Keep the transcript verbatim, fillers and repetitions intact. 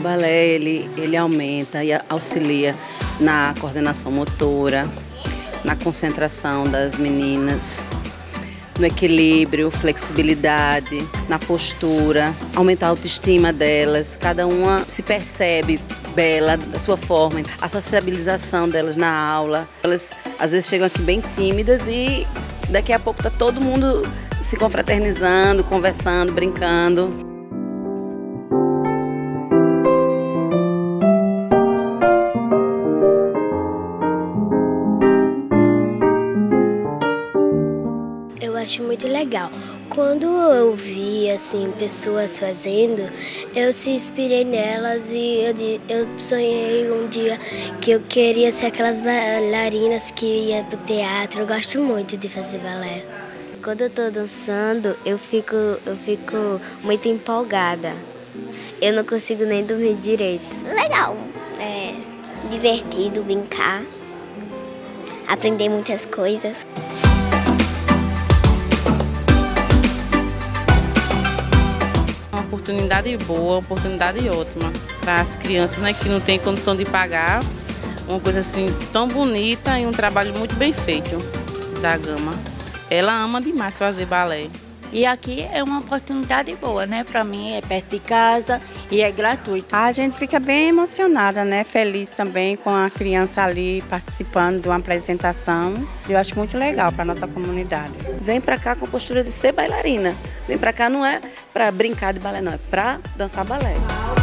balé ele, ele aumenta e auxilia na coordenação motora, na concentração das meninas, no equilíbrio, flexibilidade, na postura, aumenta a autoestima delas, cada uma se percebe bela da sua forma, a sociabilização delas na aula. Elas às vezes chegam aqui bem tímidas e daqui a pouco está todo mundo se confraternizando, conversando, brincando. Eu acho muito legal. Quando eu vi assim pessoas fazendo, eu se inspirei nelas e eu, eu sonhei um dia que eu queria ser aquelas bailarinas que ia pro teatro. Eu gosto muito de fazer balé. Quando eu tô dançando, eu fico, eu fico muito empolgada. Eu não consigo nem dormir direito. Legal, é divertido brincar, aprender muitas coisas. Uma oportunidade boa, uma oportunidade ótima para as crianças, né, que não têm condição de pagar. Uma coisa assim tão bonita e um trabalho muito bem feito da Gama. Ela ama demais fazer balé. E aqui é uma oportunidade boa, né? Para mim é perto de casa e é gratuito. A gente fica bem emocionada, né? Feliz também com a criança ali participando de uma apresentação. Eu acho muito legal para a nossa comunidade. Vem para cá com a postura de ser bailarina. Vem para cá não é para brincar de balé, não, é para dançar balé.